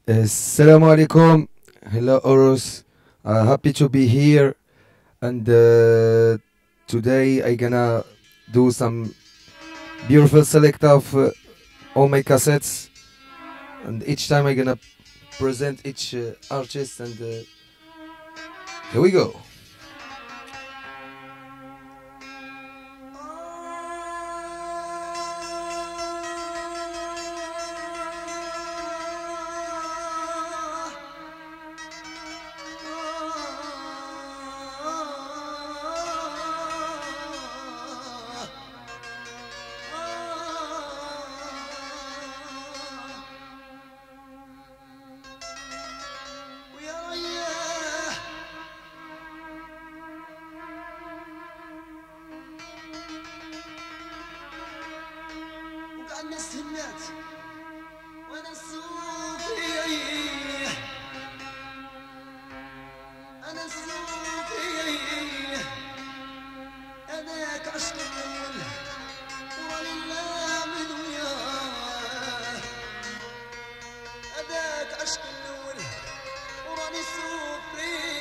Assalamu alaikum. Hello, Horus. Happy to be here. And today I gonna do some beautiful select of all my cassettes. And each time I gonna present each artist. And here we go. أنا سمعت وأنا صوفي، أنا صوفي، هذاك عشق الأول وراني نعمل وياه، هذاك عشق الأول وراني صوفي.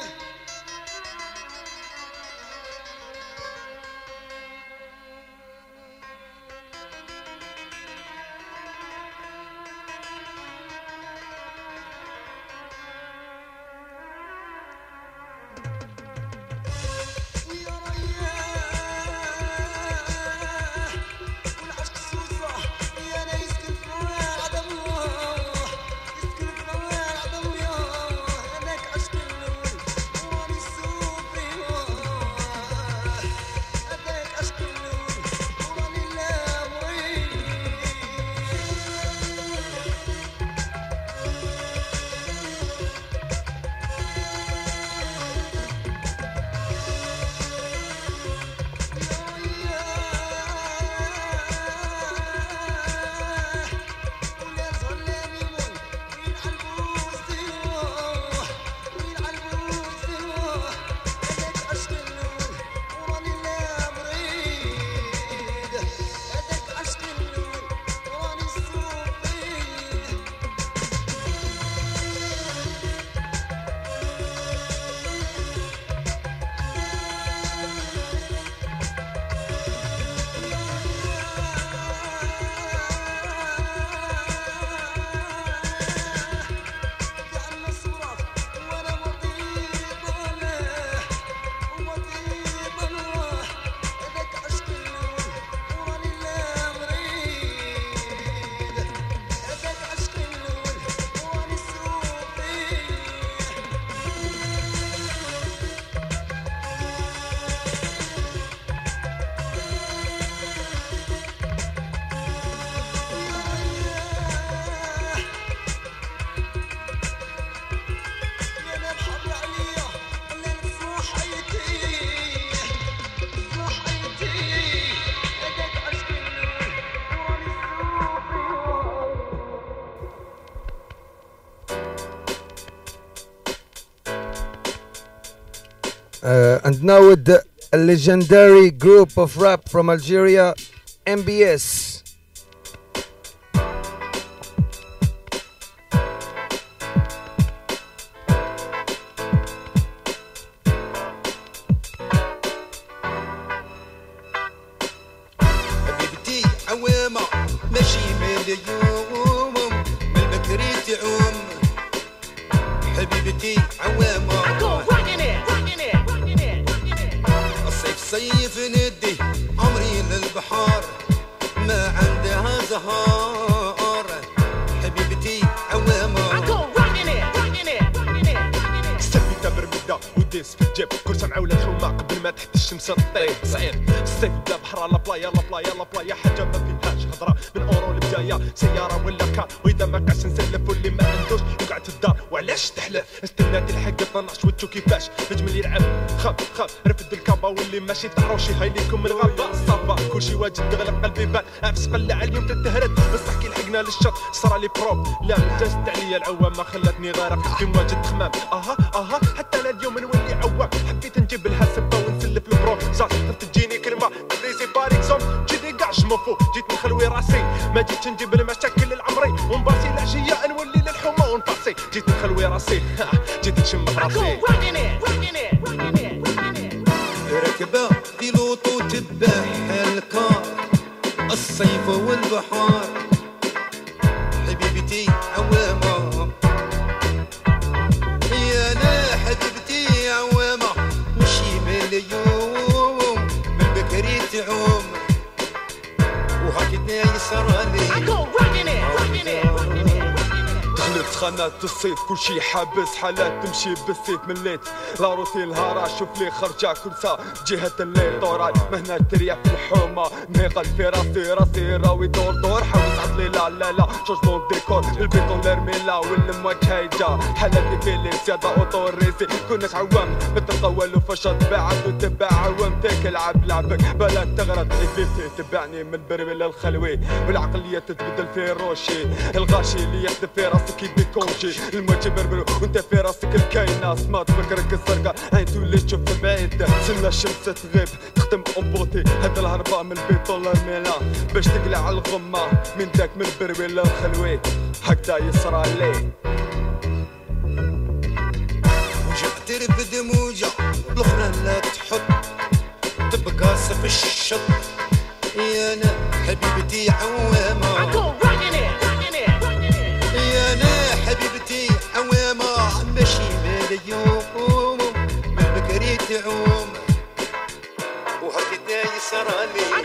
And now with the legendary group of rap from Algeria, MBS. حبيبتي عوامة ماشي مال يوم من بكري تعوم حبيبتي عوامة الصيف صيف ندي عمري للبحار ما عندها زهار حبيبتي عوامة استفي تمر مدة وديس في الجيب كل سمعة ولا الحومة قبل ما تحت الشمس تطيب صعيب الصيف بلا بحر لا بلايا لا بلايا لا بلايا حاجة ما فيهاش هضرة من اورو لبداية سيارة ولا كار واذا ما قاش نسلف واللي ما عندوش يقعد في الدار وعلاش تحلف استنات الحق 12 وتشو كيفاش نجم اللي يلعب خاف رفد الكابا واللي ماشي تعروشي هاي ليكم من الغابة صافا كلشي واجد تغلب قلبي بان عفس قلع اليوم تتهرد بصح كي لحقنا للشط صرا لي بروب لا جازت عليا العوامة خلتني غارق في مواجهة خمام اها حتى انا اليوم نولي عوام حبيت نجيب لها سبة ونسلف البروزات خفت تجيني كلمة تبريزي باريكسوم جيتي كاع جموفو جيت نخلوي راسي ما جيتش نجيب المشاكل العمري ونباسي العشية نولي للحومة راسي جيت نخلوي راسي جيت نشم في راسي ركبة في لوطو تباح الكار الصيف والبحار حبيبتي عوامة يا لا حبيبتي عوامة مشي مليوم من بكري تعوم وهكذا يسرالي دخلت خانات الصيف كل شي حابس حالات تمشي بالسيف مليت لا روسي الهارا شوف لي خرجة كل ساعة جهة الليل طوراي مهنا تريا في الحومة مهقل في راسي راوي دور حاول تعطلي لا شوجمون ديكور البيتون لرميلا والمواج هايجا حالاتي في لي سيادة اوتوريسي كناش عوام بتطول وفشل بعد وتبع عوام تاكل لعبك بلا تغرد ايفيتي تبعني من البربل للخلوي والعقلية تتبدل في روشي الغاشي اللي يحدف في راسك كي بيكونجي الموجي بربلو وانت في راسك الكاينة سمات فكرك الزرقاء عين تولي تشوف بعيد سنة الشمس تغيب تختم امبوتي هاد الهرباء من البيطون للميلا باش تقلع على الغمة من داك من البربل للخلوي هكذا يصرى لي ترب دموجة بالاخرى لا تحط تبقى صف الشط يا انا حبيبتي عوامة يا انا حبيبتي عوامة ماشي مليوم من بكري تعوم وهكذا يسرالي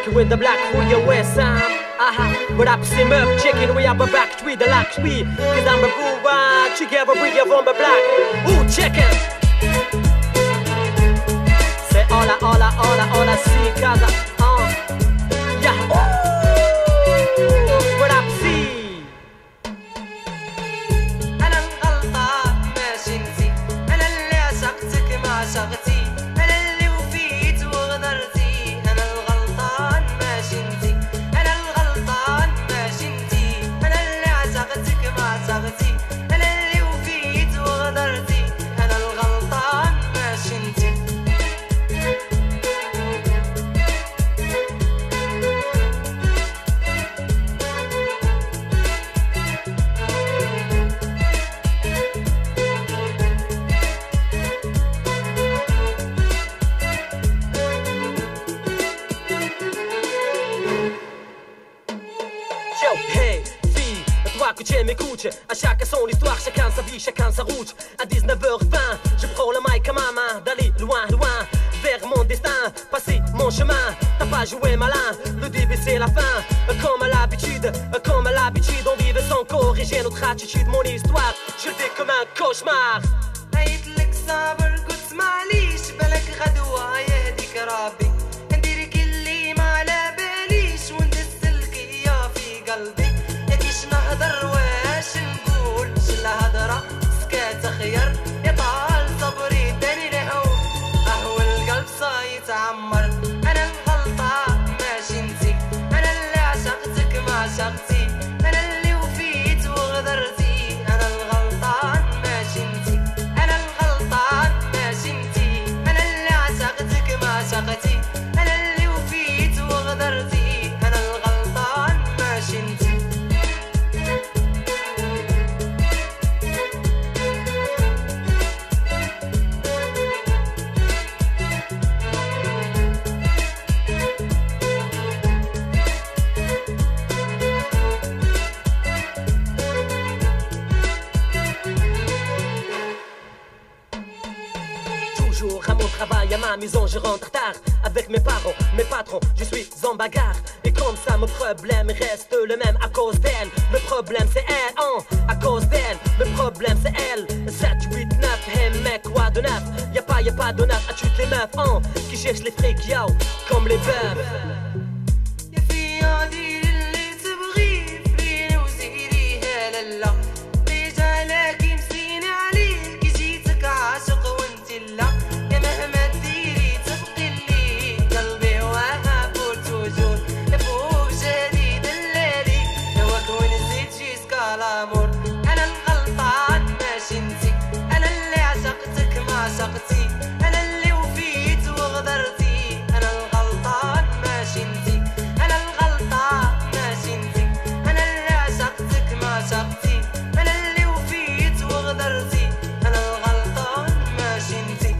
with the black for your west Sam. But up see meuf, chicken, we have a back street, the lac street. Cause I'm a boo, chicken, we have on the black. Ooh, chicken. Say hola, hola, hola, hola, see, casa, yeah, ooh, what up see. أنا الغلطان ماشي انتي، أنا اللي عشقتك ما عشقتي، أنا اللي وفيت وغدرتي. أنا الغلطان ماشي انتي، أنا الغلطان ماشي انتي، أنا اللي عشقتك ما عشقتي، أنا اللي وفيت وغدرتي. أنا الغلطان ماشي انتي. Yo, hey, fille, toi que tu m'écoutes. À chacun son histoire, chacun sa vie, chacun sa route. À 19h20, je prends le mic à ma main. D'aller loin, loin, vers mon destin. Passer mon chemin, t'as pas joué malin. Le début c'est la fin, comme à l'habitude. Comme à l'habitude, on vit sans corriger notre attitude. Mon histoire, je le vis comme un cauchemar. قايتلك صابر قلت معليش بالك غدوة يهديك ربي نديرك اللي ما على باليش وندس الكيا في قلبي ياكيش نهضر واش نقول شل هضرة سكات خير يطال صبري داني نعود قهوة القلب صايتعمر. أنا الغلطة ماشي انتي، أنا اللي عشقتك ما عشقتي، أنا اللي وفيت وغدرتي. أنا الغلطان ماشي انتي، أنا الغلطان ماشي انتي، أنا اللي عشقتك ما عشقتي، أنا اللي وفيت وغدرتي. أنا الغلطان ماشي انتي. Toujours à mon travail, à ma maison, je rentre tard. Avec mes parents, mes patrons, je suis en bagarre. Et comme ça, mon problème reste le même à cause d'elle. Le problème c'est elle, à cause d'elle. Le problème c'est elle. 7, 8, 9, hey mec, quoi de neuf? Y'a pas de neuf à toutes les meufs, qui cherchent les frics, yo, comme les bœufs. يا فيا ديري اللي تبغيه فيني وزيريها لالا لي جعلك مسكين عليك جيتك عاشق وانت لا يا مهما ديري تبقي لي قلبي وهاب وتوجود فوق جديد الليلي هواك ونزيد جيسكا لامور. أنا الغلطان ماشي انتي، أنا اللي عشقتك ما عشقتي، أنا اللي وفيت وغدرتي. أنا الغلطان ماشي انتي، أنا الغلطان ماشي انتي، أنا اللي عشقتك ما عشقتي، أنا اللي وفيت وغدرتي. أنا الغلطان ماشي انتي.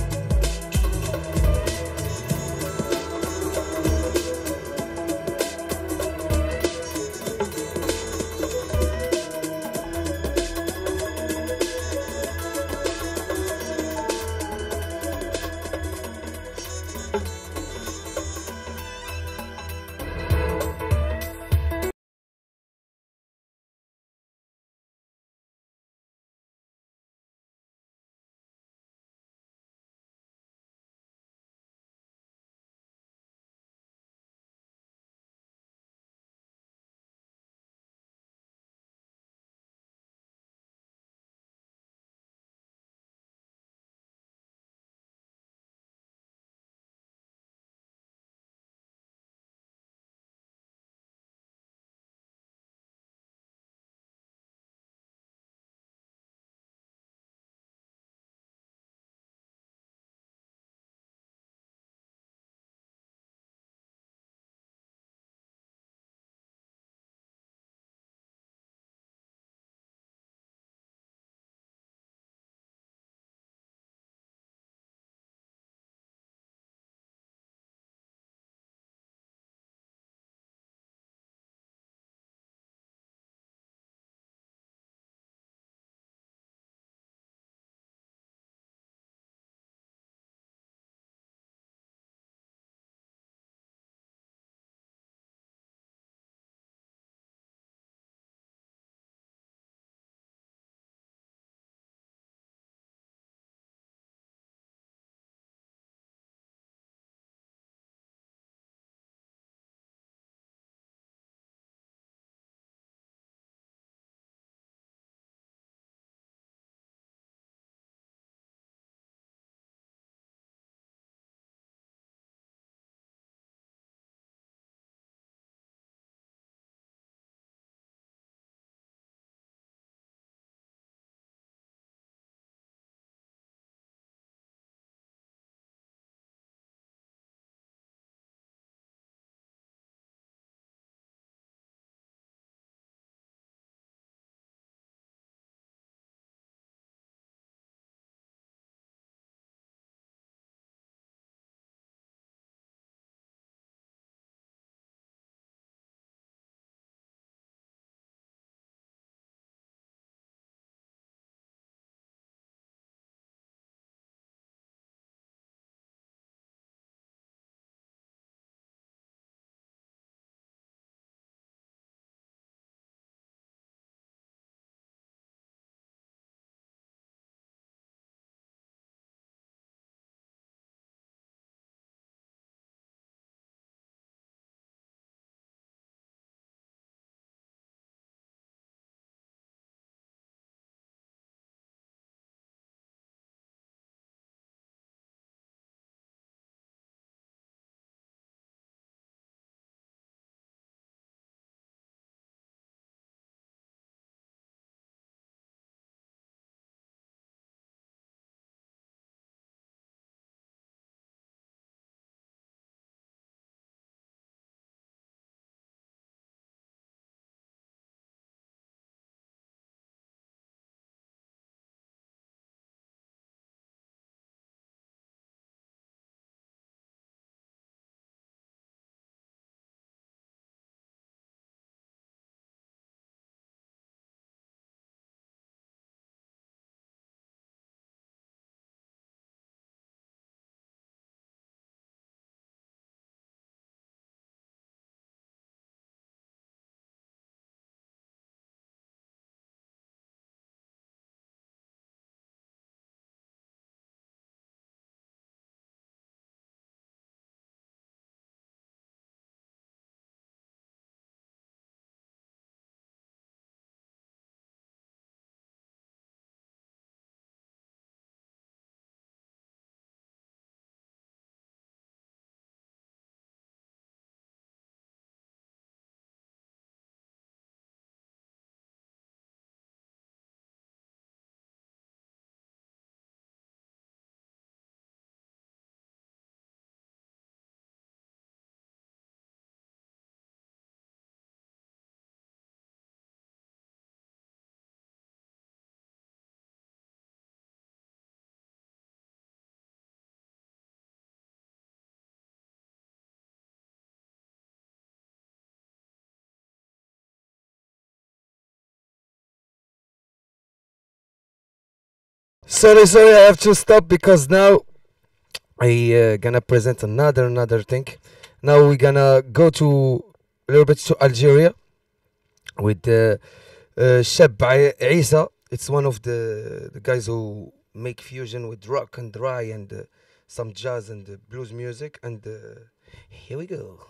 Sorry, I have to stop because now I gonna present another thing. Now we're gonna go to a little bit to Algeria with Shab Isa. It's one of the guys who make fusion with rock and dry and some jazz and blues music. And here we go.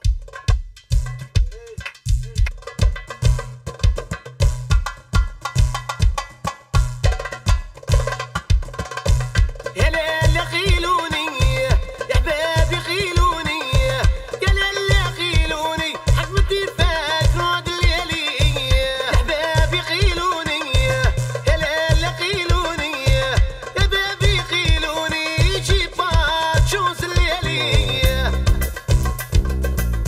يا لا خيلوني يا حبابي خيلوني يا لا خيلوني حكمتي فاكرو هاد الليالي يا حبابي خيلوني يا لا خيلوني يا بابي خيلوني جي با تشوز الليالي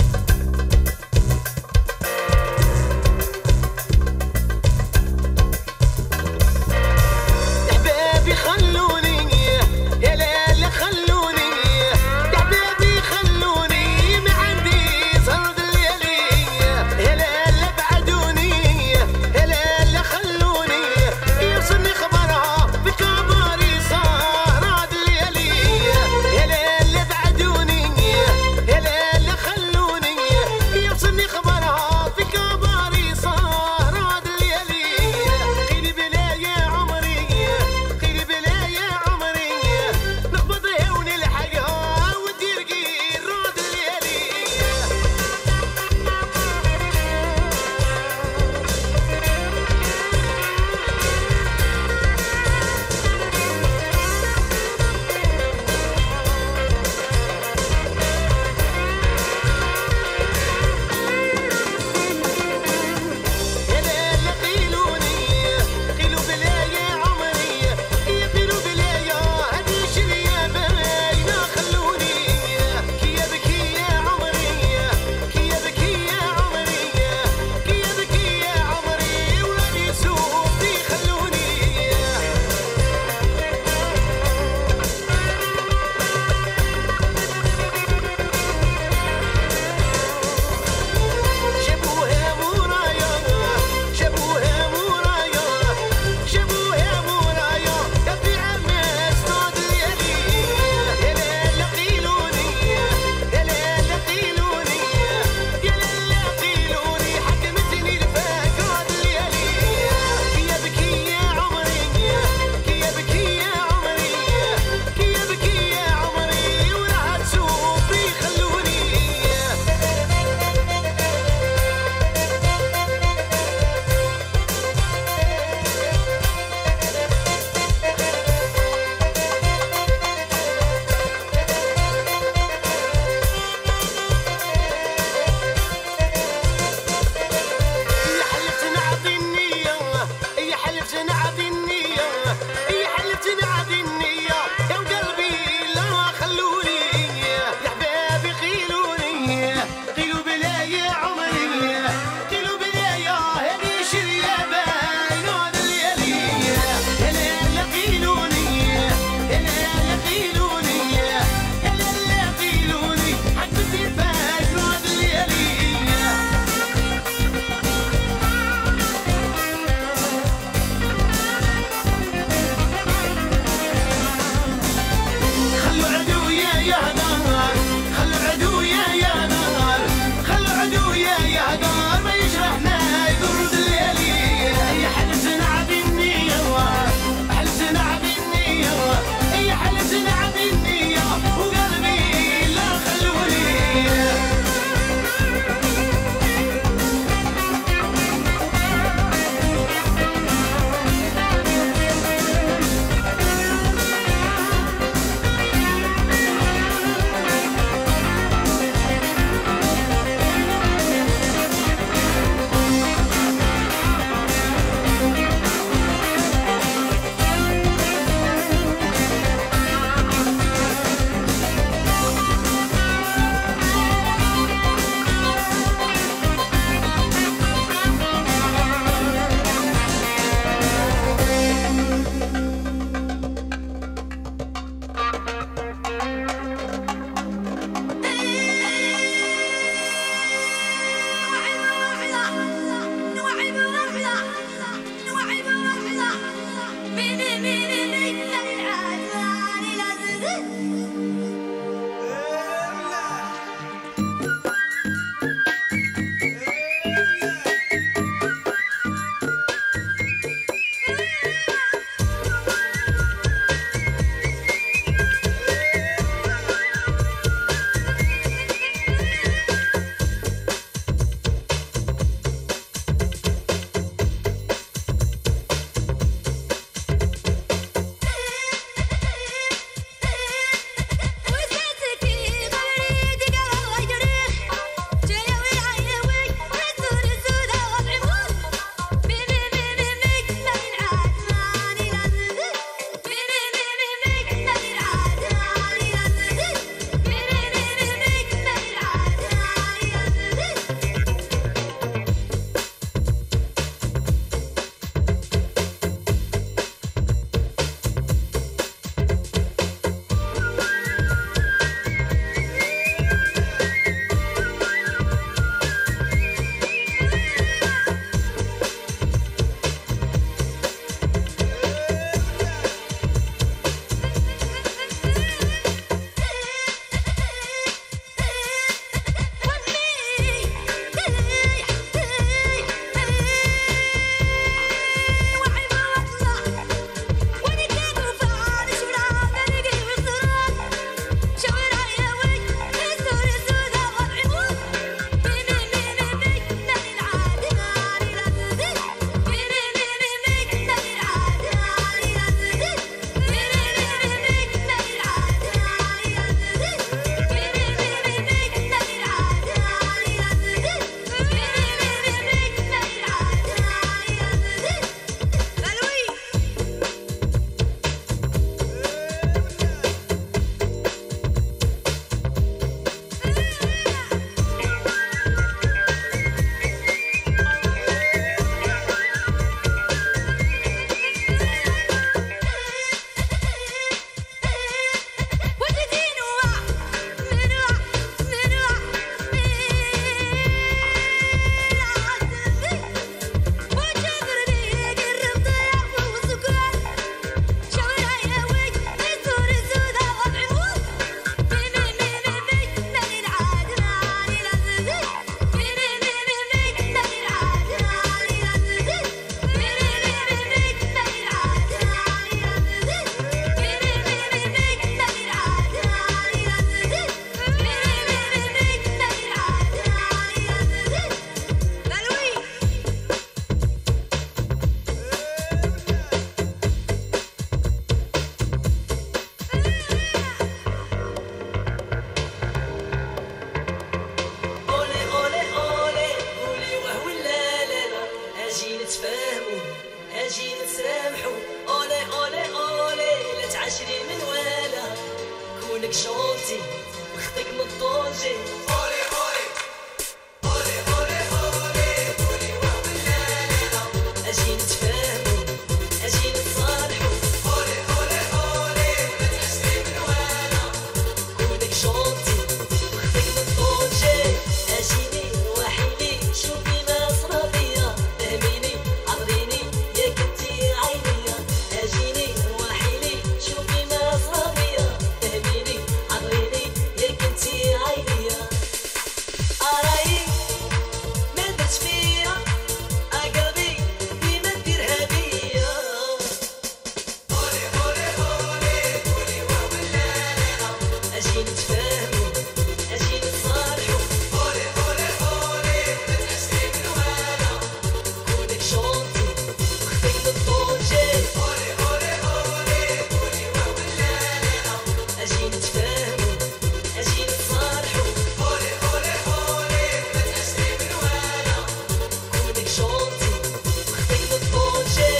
نتفاهموا اجي نتسامحوا اولي اولي اولي لا تعاشري من والا كونك شونتي وخدك من الطونجي اولي اولي اولي اولي اولي قولي واو لا لا لا اجي نتفاهموا اجي نتصالحوا اولي اولي اولي لا تعاشري من والا كونك شونتي وخدك من الطونجي اجيني وحيلي شوفي ما صرا بيا فهميني عبريني يا كنتي عينيا اجيني وحيلي شوفي ما صرا بيا فهميني عبريني يا كنتي عينيا اراي ما درت فيا اقلبي ديما ديرها بيا اولي اولي اولي قولي واو لا لا لا اجي نتفاهموا اجي نتصالحوا اولي اولي اولي ما تحسني من والا كونك شونتي وخدك من الطونجي اولي اولي اولي قولي واو لا لا لا اجي نتفاهموا اجي نتصالحوا اولي اولي اولي ما تحسني من والا كونك شونتي وخدك من الطونجي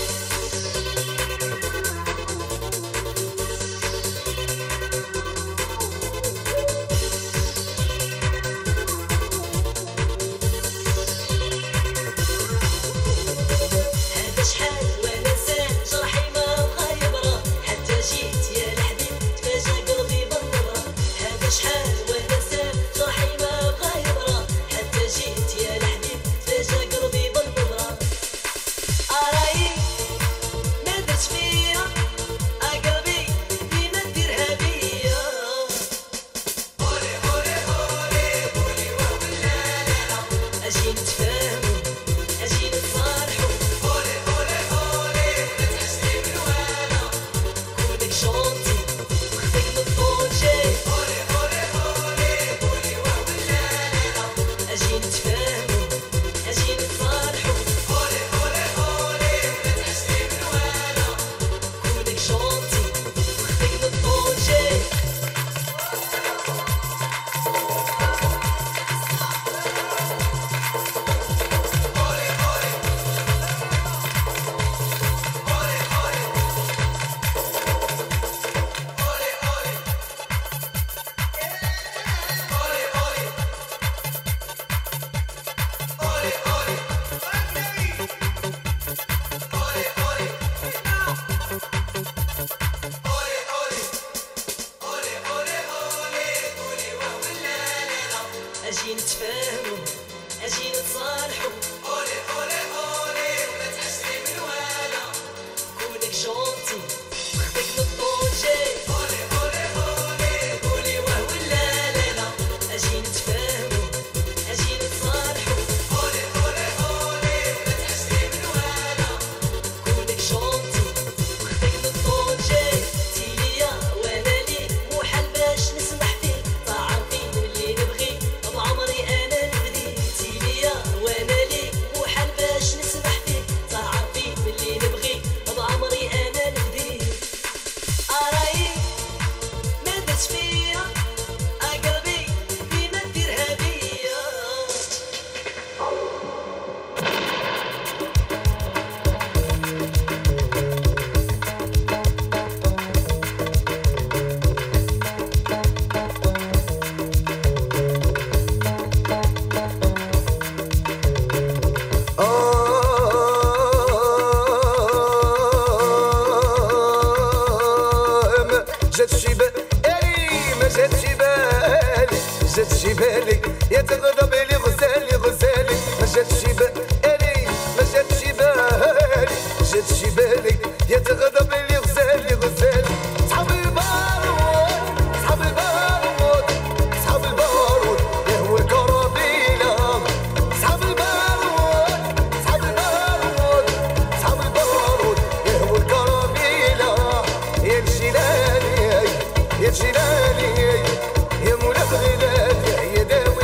هذا شحال وانا سان جرحي ما بغا يبرى حتى جيت يا الحبيب تفاجا قلبي بالنبرة هذا شحال وانا سان جرحي ما بغا يبرى حتى جيت يا الحبيب تفاجا قلبي بالنبرة اراي ما درت فيا اقلبي ديما ديرها بيا اولي اولي اولي قولي واو لا لا لا اجي نتفاهموا اجي نتصالحوا اولي اولي اولي لا تحسني من والا كونك شونتي وخدك من الطونجي اولي اولي اولي قولي واو لا لا لا اجي نتفاهموا اجي نتصالحوا اولي اولي اولي لا تحسني من والا كونك شونتي وخدك من الطونجي اجي نتفاهموا اجي نتصالحوا اولي اولي اولي ولا تحسني من والا كونك شونتي وخدك من الطونجي اولي اولي اولي قولي واه لا لا لا اجي نتفاهموا اجي نتصالحوا اولي اولي اولي ولا تحسني من والا كونك شونتي وخدك من الطونجي تيليا وانا ليك محال باش نسمح فيك تعرفي اللي نبغي بعمري انا نبدي تيليا وانا ليك محال باش نسمح فيك تعرفي اللي نبغي بعمري انا نبدي اراي ما درت فيا اقلبي ديما ديرها بيا ما جاتش بالي يا تغضب لي غزالي غزالي ما جاتش بالي ما جاتش بالي ما جاتش بالي يا تغضب لي غزالي غزالي صحاب البارود صحاب البارود صحاب البارود يا هو الكرابيلة صحاب البارود صحاب البارود صحاب البارود يا هو الكرابيلة يا الجيلاني يا الجيلاني يا مولا بغداد يا داوود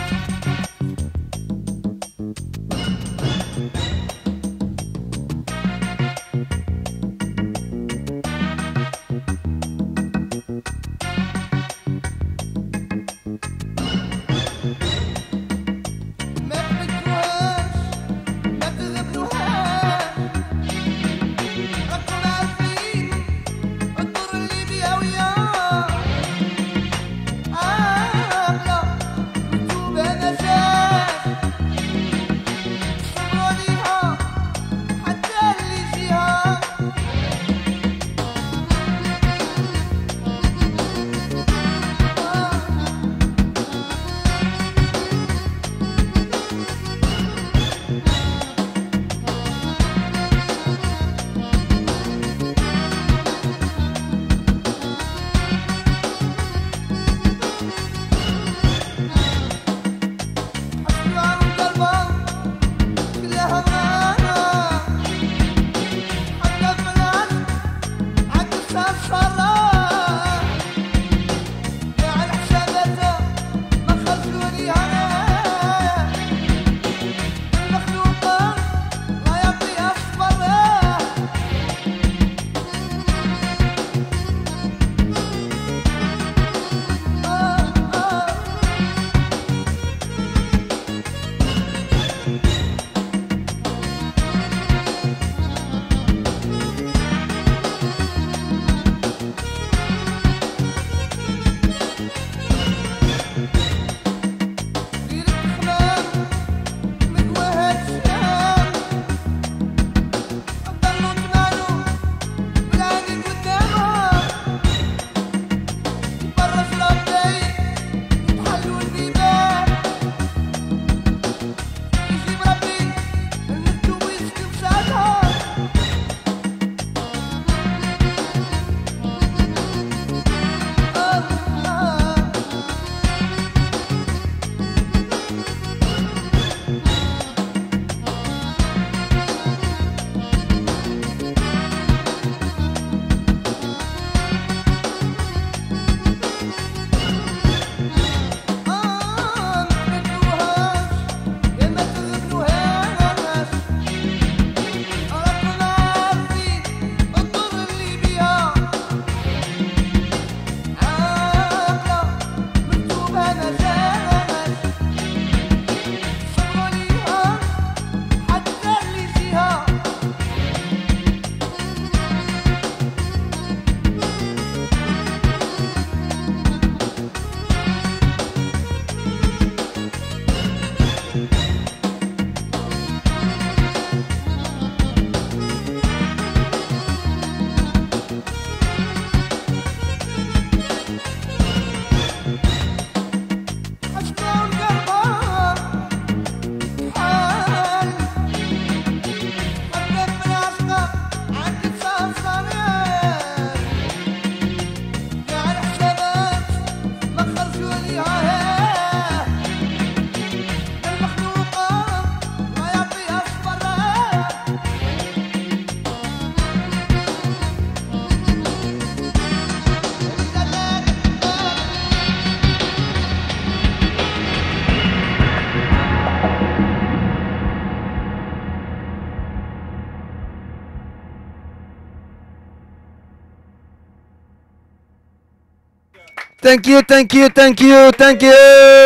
Thank you, thank you, thank you, thank you.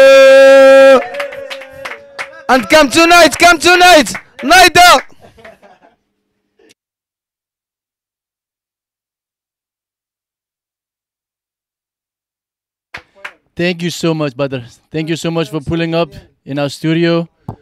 And come tonight, night out. Thank you so much, brother. Thank you so much for pulling up in our studio.